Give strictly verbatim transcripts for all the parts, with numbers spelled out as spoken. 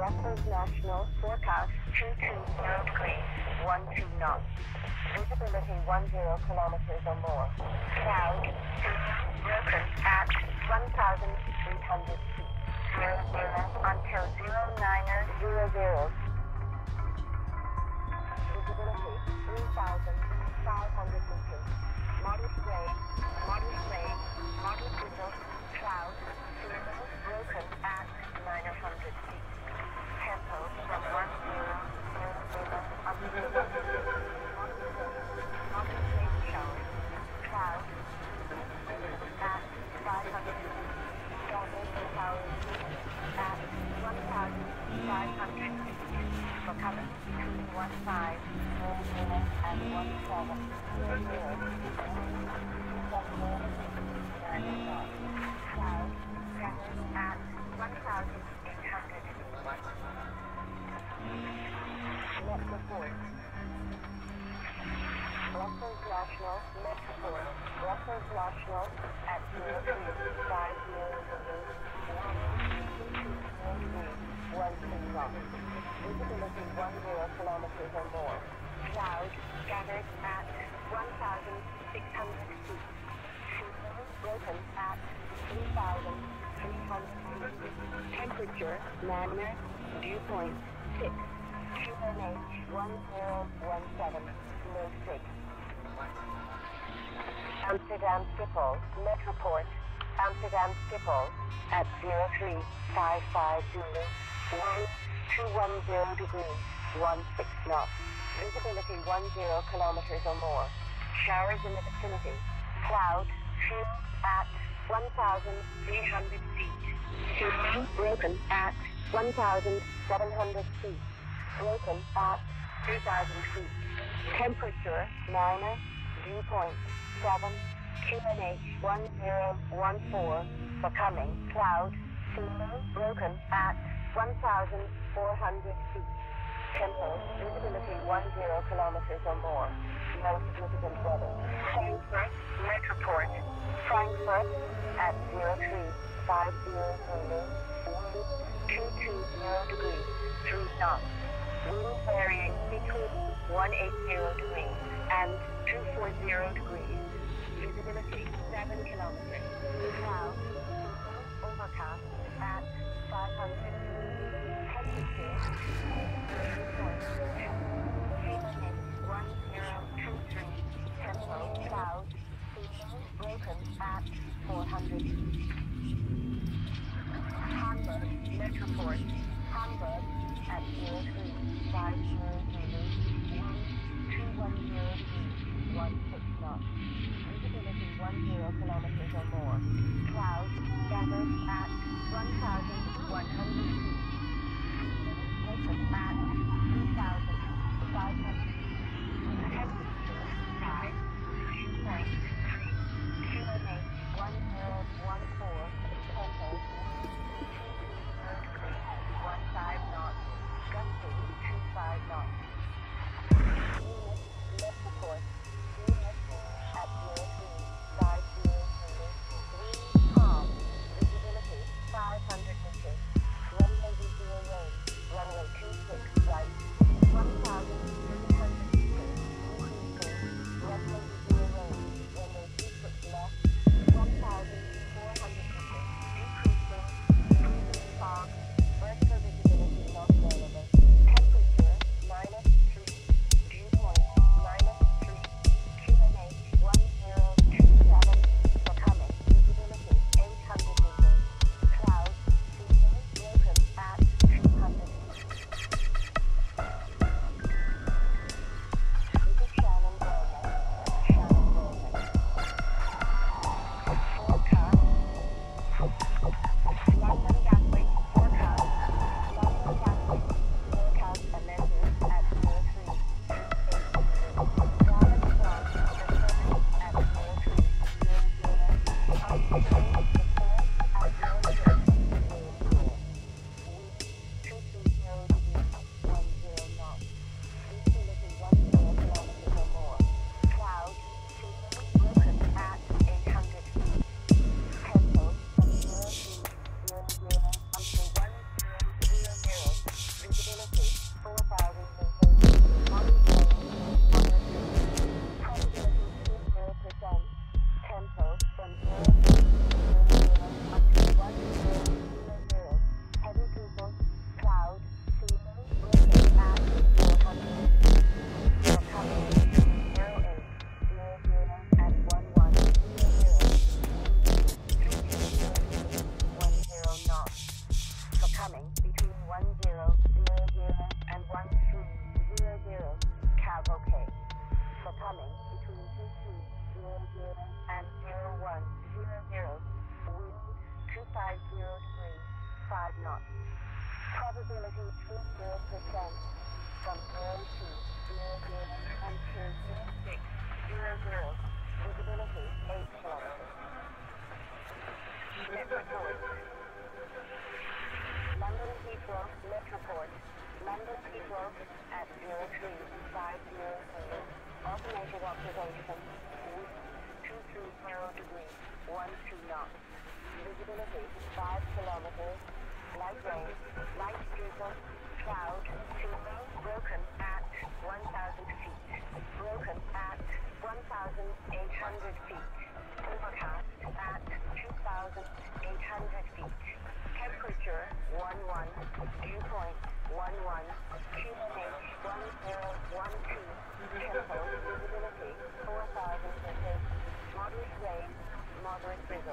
Brussels National forecast two two zero degrees, one two knots. Visibility one zero kilometers or more. Cloud broken at one thousand three hundred feet. Zero zero until zero nine zero zero. Visibility three thousand five hundred meters. Modest rain, modest rain, modest drizzle, cloud, clear, broken at nine hundred feet. Tempo from one zero zero zero up to one hundred. Modest rain shower, cloud, at five hundred feet. Downward power at one thousand five hundred feet. For cover between one five zero zero and one seven zero zero. Cloud gathers at one thousand eight hundred feet. Net report. Brussels National Net report. Brussels National at zero three five zero one two knots. Visibility one zero kilometers or more. Cloud gathered at one thousand six hundred feet. Signal broken at three thousand three hundred feet. Temperature, Manner, dew point six. Q N H one zero one seven, no six. Amsterdam Schiphol, Met report. Amsterdam Schiphol at zero three five five zero one two one zero degrees, one six knots. Visibility one zero kilometers or more. Showers in the vicinity. Cloud, few at one thousand three hundred feet. Signal broken at one thousand seven hundred feet. Broken at two thousand feet. Temperature, minor, dew point seven. Q N H one zero one four. Becoming cloud, signal broken at one thousand four hundred feet. Tempo, visibility one zero kilometers or more. No significant weather. Frankfurt, Met report. Frankfurt at zero three five zero zero two two zero degrees, three knots. Wind varying between one eight zero degrees and two four zero degrees. Visibility seven kilometers. Cloud, overcast at five hundred feet. Temperature one zero two three. Tempo, cloud, signal broken at four hundred feet. Hamburg, Met report. Hamburg at zero three five zero zero one two one zero three one six knots. Visibility one zero kilometers or more. Cloud gathered at one thousand one hundred feet. Open at two thousand five hundred feet. Temperature five, dew point three. Q N H one zero one four. Tempo one five knots. Gusting two five knots. Unit, Met report. Unit at zero three five zero zero three. Calm. Visibility five hundred meters. Runway zero range. Runway two six right. one thousand three hundred meters. Increasing. Runway zero range. Runway two six left. one thousand four hundred meters. Decreasing. Increasing fog. Vertical visibility not available. Temperature minus Visibility zero percent. From zero to zero zero until zero six zero zero. Visibility eight kilometers. Metroport. London Heathrow, Metroport. London Heathrow at zero three five zero zero. Automated observation. Wind two three zero degrees, one two knots. Visibility five kilometers. Light rain, light drizzle, cloud, tomorrow broken at one thousand feet. Broken at one thousand eight hundred feet. Overcast at two thousand eight hundred feet. Temperature one one. Dew point one one. Q N H one zero one two. Tempo visibility four thousand meters. Moderate rain, moderate drizzle.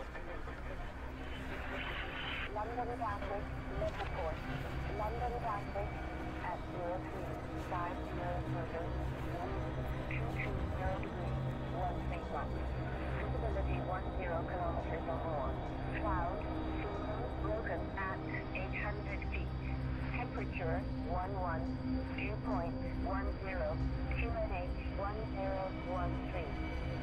London Gatwick, Metroport. London Gatwick at zero three five zero zero. two two zero degrees, one three knots. Visibility one zero kilometers or more. Cloud, tomorrow broken at eight hundred feet. Temperature one one. Dew point one zero. Q N H one zero one three.